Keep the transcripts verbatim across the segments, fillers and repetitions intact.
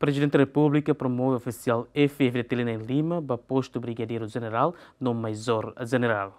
Presidente da República promove o oficial F F D T em Lima para posto Brigadeiro General no Major General.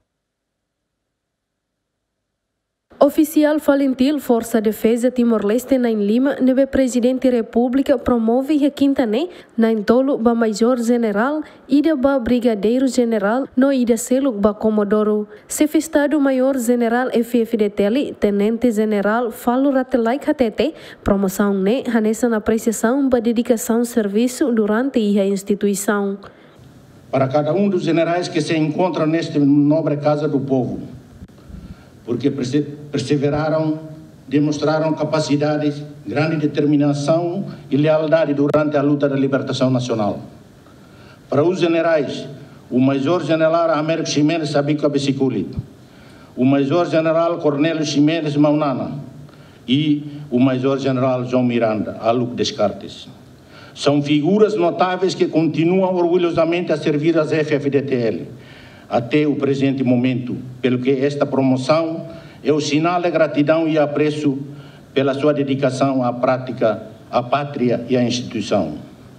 Oficial Valentil Força Defesa Timor-Leste na Lima, nebe Presidente da República promove a quinta né na entolo ba Major General ida ba Brigadeiro General no ida seluk ba Comodoro. Chefe Estado Maior General F F D T, Tenente General Falo Ratelai Katete, promoção né hanessa na apreciação ba dedicação serviço durante a instituição. Para cada um dos generais que se encontram neste nobre Casa do Povo, porque perseveraram, demonstraram capacidade, grande determinação e lealdade durante a luta da libertação nacional. Para os generais, o Major General Américo Ximenes Sabico Abessiculi, o Major General Cornélio Ximenes Maunana e o Major General João Miranda Aluc Descartes. São figuras notáveis que continuam orgulhosamente a servir as F F D T L até o presente momento, pelo que esta promoção é o sinal de gratidão e apreço pela sua dedicação à prática, à pátria e à instituição.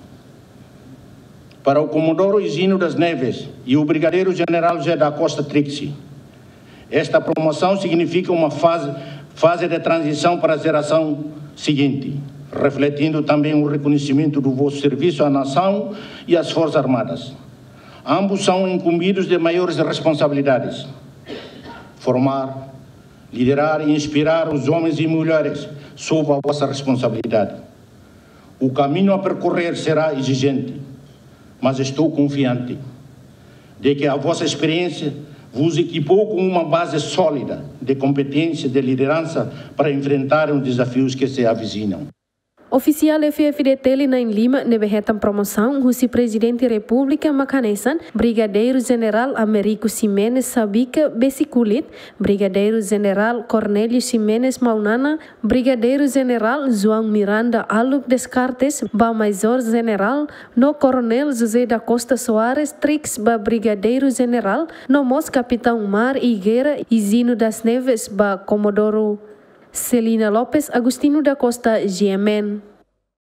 Para o Comodoro Higino das Neves e o Brigadeiro General José da Costa Trixi, esta promoção significa uma fase, fase de transição para a geração seguinte, refletindo também o reconhecimento do vosso serviço à nação e às Forças Armadas. Ambos são incumbidos de maiores responsabilidades. Formar, liderar e inspirar os homens e mulheres sob a vossa responsabilidade. O caminho a percorrer será exigente, mas estou confiante de que a vossa experiência vos equipou com uma base sólida de competência e de liderança para enfrentar os desafios que se avizinham. Oficial F F D T na Lima nebe retam promoção o Presidente da República Macanesan, Brigadeiro General Américo Ximenes Sabica Bessiculit, Brigadeiro General Cornélio Ximenes Maunana, Brigadeiro General João Miranda Aluc Descartes, ba Major General, no Coronel José da Costa Soares Trix, ba Brigadeiro General, no Mos Capitão Mar Higuera Higino das Neves, ba Comodoro. Celina Lopes, Agustino da Costa, G M N.